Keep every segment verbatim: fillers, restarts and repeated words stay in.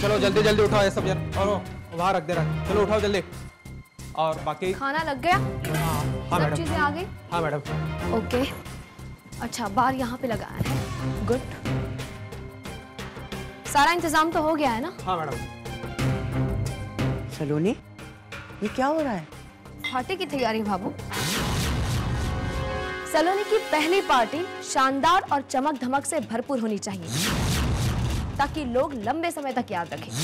चलो जल्दी जल्दी उठाओ ये सब यार, और वहाँ रख दे रहा। चलो उठाओ जल्दी। और बाकी खाना लग गया? हाँ सब मैडम, चीजें आ गई? हाँ मैडम। ओके, अच्छा बार यहाँ पे लगाया है, गुड। सारा इंतजाम तो हो गया है ना? हाँ मैडम। सलोनी, ये क्या हो रहा है? पार्टी की तैयारी बाबू। सलोनी की पहली पार्टी शानदार और चमक धमक से भरपूर होनी चाहिए ताकि लोग लंबे समय तक याद रखें।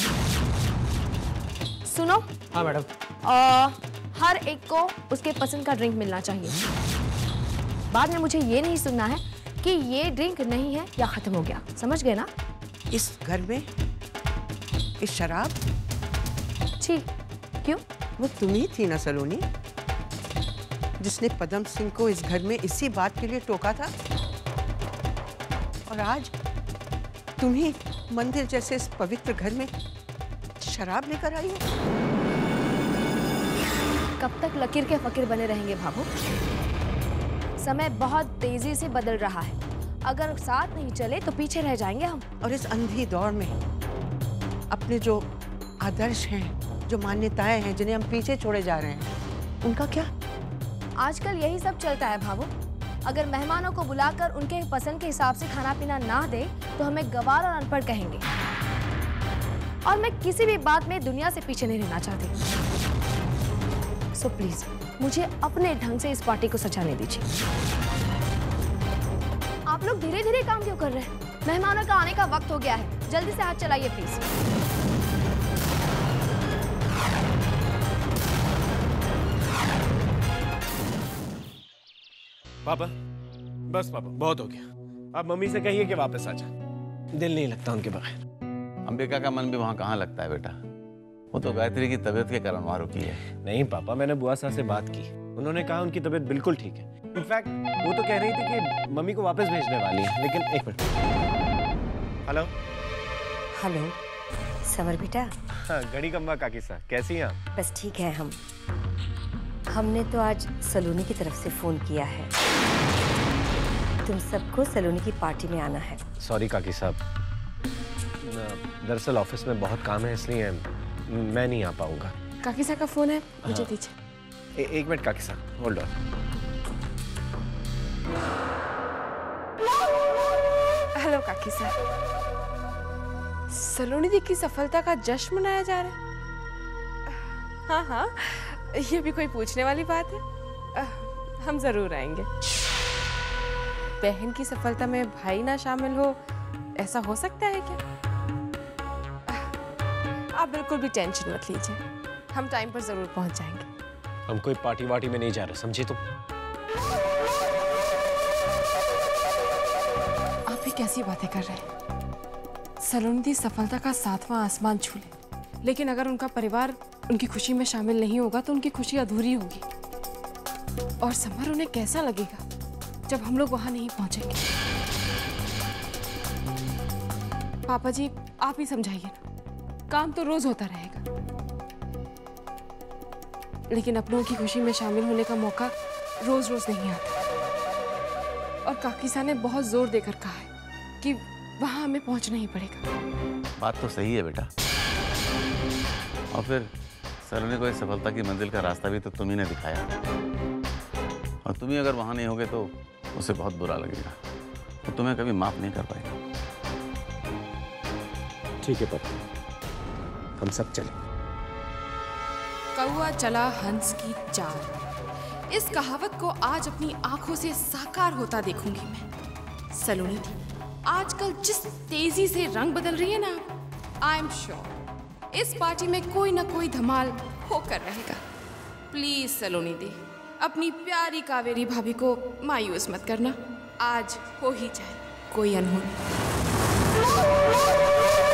सुनो। हाँ मैडम। आ, हर एक को उसके पसंद का ड्रिंक मिलना चाहिए। बाद में मुझे ये नहीं सुनना है कि ये ड्रिंक नहीं है या खत्म हो गया, समझ गए ना? इस घर में इस शराब? जी, क्यों? वो तुम ही थी ना सलोनी, जिसने पदम सिंह को इस घर में इसी बात के लिए टोका था, और आज तुम ही मंदिर जैसे इस पवित्र घर में शराब लेकर आई हो। कब तक लकीर के फकीर बने रहेंगे भाभू? समय बहुत तेजी से बदल रहा है, अगर साथ नहीं चले तो पीछे रह जाएंगे हम। और इस अंधी दौड़ में अपने जो आदर्श हैं, जो मान्यताएं हैं, जिन्हें हम पीछे छोड़े जा रहे हैं, उनका क्या? आजकल यही सब चलता है भाभू। अगर मेहमानों को बुलाकर उनके पसंद के हिसाब से खाना पीना ना दे तो हमें गवार और अनपढ़ कहेंगे। और मैं किसी भी बात में दुनिया से पीछे नहीं रहना चाहती। सो प्लीज मुझे अपने ढंग से इस पार्टी को सजाने दीजिए। आप लोग धीरे धीरे काम क्यों कर रहे हैं? मेहमानों का आने का वक्त हो गया है, जल्दी से हाथ चलाइए प्लीज। पापा, बस पापा बहुत हो गया। आप मम्मी से कहिए कि वापस आ जाए। दिल नहीं लगता उनके बगैर। अंबिका का मन भी वहाँ कहाँ लगता है बेटा, वो तो गायत्री की तबीयत के कारण वहाँ रुकी है। नहीं पापा, मैंने बुआ साहब से बात की, उन्होंने कहा उनकी तबीयत बिल्कुल ठीक है। इनफैक्ट वो तो कह रही थी कि मम्मी को वापस भेजने वाली है। लेकिन एक मिनट। हेलो हेलो समर बेटा। हाँ, गड़ी कम्बा काकी साहब, कैसी हैं आप? बस ठीक है। हम हमने तो आज सलोनी की तरफ से फोन किया है, तुम सबको सलोनी की पार्टी में आना है। सॉरी काकी साहब, दरअसल ऑफिस में बहुत काम है, इसलिए मैं नहीं आ पाऊंगा। काकी साहब का फोन है, मुझे दीजिए। एक मिनट काकी साहब, होल्ड ऑन। हेलो काकी साहब, सलोनी दी की सफलता का जश्न मनाया जा रहा है? हाँ हाँ, ये भी कोई पूछने वाली बात है? हम जरूर आएंगे। बहन की सफलता में भाई ना शामिल हो, ऐसा हो सकता है क्या? आप बिल्कुल भी टेंशन मत लीजिए, हम टाइम पर जरूर पहुंच जाएंगे। हम कोई पार्टी वार्टी में नहीं जा रहे, समझी तुम? आप भी कैसी बातें कर रहे हैं? सलोनी दी सफलता का सातवां आसमान छू ले, लेकिन अगर उनका परिवार उनकी खुशी में शामिल नहीं होगा तो उनकी खुशी अधूरी होगी। और समर उन्हें कैसा लगेगा जब हम लोग वहां नहीं पहुंचेंगे? पापा जी आप ही समझाइए ना, काम तो रोज होता रहेगा, लेकिन अपनों की खुशी में शामिल होने का मौका रोज रोज नहीं आता। और काकी साहब ने बहुत जोर देकर कहा है कि वहां हमें पहुंचना ही पड़ेगा। बात तो सही है बेटा, और फिर सलोनी को इस सफलता की मंजिल का रास्ता भी तो तुम ही ने दिखाया, और तुम ही अगर वहां नहीं होगे तो उसे बहुत बुरा लगेगा, वो तुम्हें कभी माफ नहीं कर पाएगा। ठीक है पापा, हम सब चलें। कौआ चला हंस की चाल, इस कहावत को आज अपनी आंखों से साकार होता देखूंगी मैं। सलोनी दी आजकल जिस तेजी से रंग बदल रही है ना, आई एम श्योर इस पार्टी में कोई ना कोई धमाल होकर रहेगा। प्लीज सलोनी दी, अपनी प्यारी कावेरी भाभी को मायूस मत करना, आज हो ही जाए कोई अनहोनी।